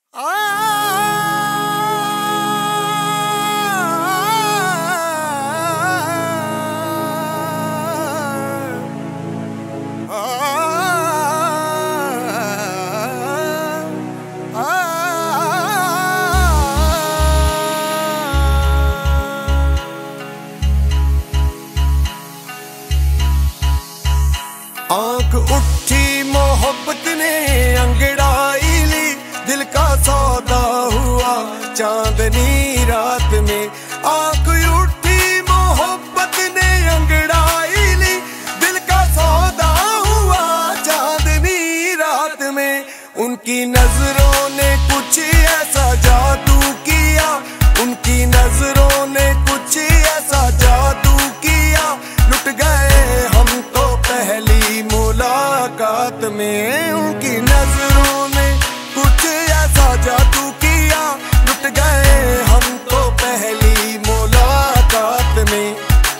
आंख उठी मोहब्बत ने अंगड़ाई ली, दिल का सौदा हुआ चांदनी रात में। आंख उठी मोहब्बत ने अंगड़ाई ली, दिल का सौदा हुआ चांदनी रात में। उनकी नजरों ने कुछ ऐसा जादू किया, उनकी नजरों ने कुछ ऐसा जादू किया, लुट गए हम तो पहली मुलाकात में। उनकी नजरों ने कुछ ऐसा जादू किया, लुट गए हम तो पहली मुलाकात में।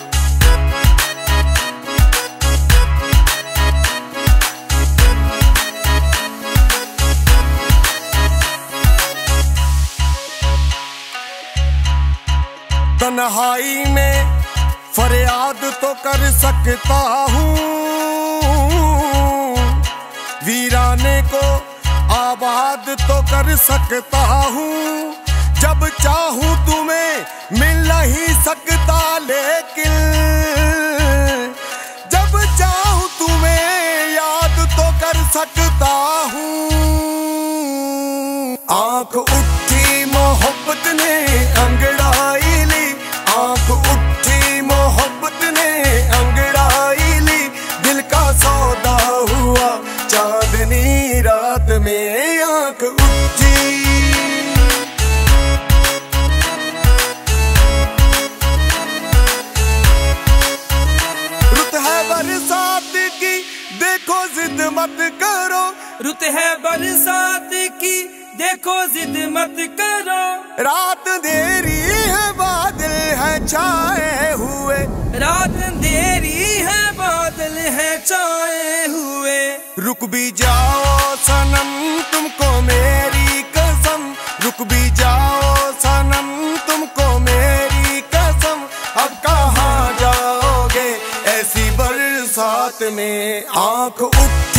तन्हाई में फरियाद तो कर सकता हूँ, वीराने को आबाद तो कर सकता हूँ। जब चाहूँ तुम्हें मिल नहीं सकता, लेकिन जब चाहूँ तुम्हें याद तो कर सकता हूँ। आंख उठी मोहब्बत ने अंगड़ाई ली, आंख उठी मोहब्बत ने अंगड़ाई ली, दिल का सौदा हुआ चांदनी रात में। आंख उठी रुत है बरसात की, देखो जिद मत करो। रुत है बरसात की, देखो जिद मत करो। रात अंधेरी है बादल है छाए हुए, रात अंधेरी है बादल है छाए हुए। रुक भी जाओ सनम तुमको मेरी कसम, रुक भी जाओ सनम तुमको मेरी कसम। अब कहाँ जाओगे ऐसी बरसात में। आंख उठ